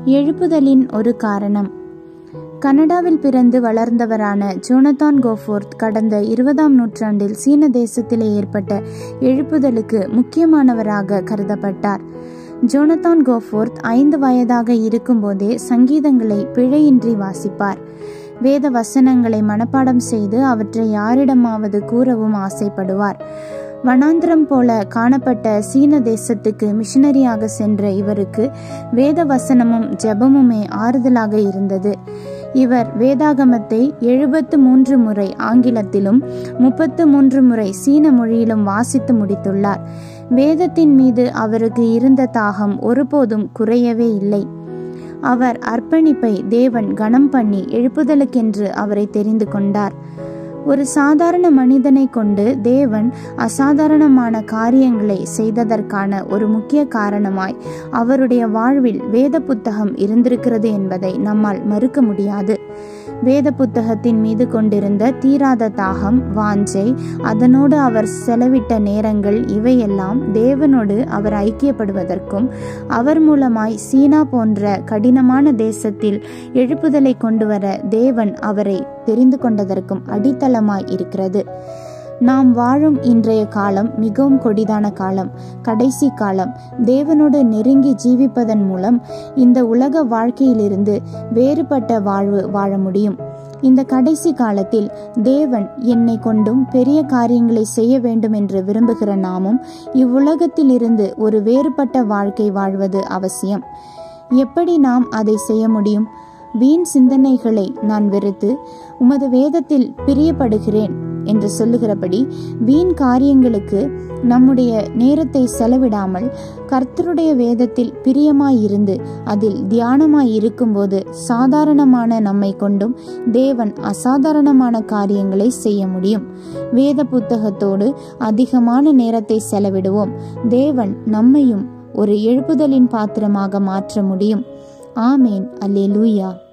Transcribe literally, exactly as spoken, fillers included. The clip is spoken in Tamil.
எழுப்புதலின் ஒரு காரணம். கனடாவில் பிறந்து வளர்ந்தவரான ஜோனதான் கோஃபோர்த் கடந்த இருபதாம் நூற்றாண்டில் சீன தேசத்திலே ஏற்பட்ட எழுப்புதலுக்கு முக்கியமானவராக கருதப்பட்டார். ஜோனதான் கோஃபோர்த் ஐந்து வயதாக இருக்கும்போதே சங்கீதங்களை பிழையின்றி வாசிப்பார். வேத வசனங்களை மனப்பாடம் செய்து அவற்றை யாரிடமாவது கூறவும் ஆசைப்படுவார். வனாந்திரம் போல காணப்பட்ட சீன தேசத்துக்கு மிஷனரியாக சென்ற இவருக்கு வேத வசனமும் ஜெபமுமே ஆறுதலாக இருந்தது. இவர் வேதாகமத்தை எழுபத்து மூன்று முறை ஆங்கிலத்திலும் முப்பத்து மூன்று முறை சீன மொழியிலும் வாசித்து முடித்துள்ளார். வேதத்தின் மீது அவருக்கு இருந்த தாகம் ஒருபோதும் குறையவே இல்லை. அவர் அர்ப்பணிப்பை தேவன் கனம் பண்ணி எழுப்புதலுக்கென்று அவரை தெரிந்து கொண்டார். ஒரு சாதாரண மனிதனை கொண்டு தேவன் அசாதாரணமான காரியங்களை செய்ததற்கான ஒரு முக்கிய காரணமாய் அவருடைய வாழ்வில் வேத புத்தகம் இருந்திருக்கிறது என்பதை நம்மால் மறுக்க முடியாது. வேத புத்தகத்தின் மீது கொண்டிருந்த தீராத தாகம், வாஞ்சை, அதனோடு அவர் செலவிட்ட நேரங்கள் இவையெல்லாம் தேவனோடு அவர் ஐக்கியப்படுவதற்கும் அவர் மூலமாய் சீனா போன்ற கடினமான தேசத்தில் எழுப்புதலை கொண்டு வர தேவன் அவரை தெரிந்து கொண்டதற்கும் அடித்தளமாய் இருக்கிறது. நாம் வாழும் இன்றைய காலம் மிகவும் கொடிதான காலம், கடைசி காலம். தேவனோடு நெருங்கி ஜீவிப்பதன் மூலம் இந்த உலக வாழ்க்கையிலிருந்து வேறுபட்ட வாழ்வு வாழ முடியும். இந்த கடைசி காலத்தில் தேவன் என்னை கொண்டும் பெரிய காரியங்களை செய்ய வேண்டும் என்று விரும்புகிற நாமும் இவ்வுலகத்தில் இருந்து ஒரு வேறுபட்ட வாழ்க்கை வாழ்வது அவசியம். எப்படி நாம் அதை செய்ய முடியும்? வீண் சிந்தனைகளை நான் வெறுத்து உமது வேதத்தில் பிரியப்படுகிறேன் என்று சொல்லுகிறபடி வீண் காரியங்களுக்கு நம்முடைய நேரத்தை செலவிடாமல் கர்த்தருடைய வேதத்தில் பிரியமாயிருந்து அதில் தியானமாய் இருக்கும்போது சாதாரணமான நம்மை கொண்டும் தேவன் அசாதாரணமான காரியங்களை செய்ய முடியும். வேத புத்தகத்தோடு அதிகமான நேரத்தை செலவிடுவோம். தேவன் நம்மையும் ஒரு எழுப்புதலின் பாத்திரமாக மாற்ற முடியும். ஆமேன். அல்லேலூயா.